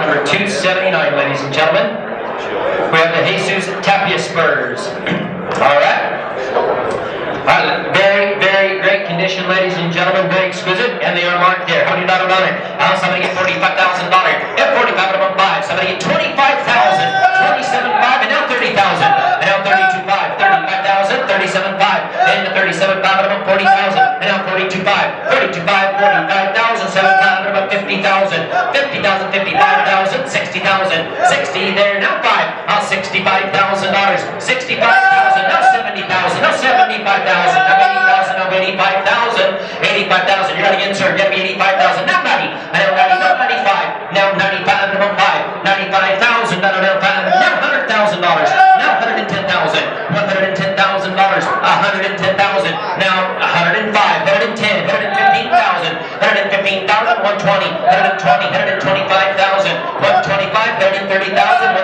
number 279, ladies and gentlemen. We have the Jesus Tapia Spurs. Alright. Very, very great condition, ladies and gentlemen. Very exquisite. And they are marked there. How many dollars on it? Somebody get $45,000. Get 45 of them 5. Somebody get 25,000. 27,500 and now 30,000. And now 32,500. 35,000. 37,500. And the 37,500 of them 40,000. And now 42,500. 32,500. 45,000. 7,500 of them 50,000. 50,000. 55,000. 60,000. 60 there. Now 5. Now $65,000. 65,000. Now 70,000. Now 75,000. Now 80,000. Now 85,000. 85,000. You're going to insert. Get me 85,000. Now 90. Now 90. Now 95. Now 95. Number 5. 95,000. Now 5. Now $100,000. Now $110,000. $110,000. $110,000. Now 105. 110. 115,000. 115,000. 120. 120. 125,000. 125. 130,000.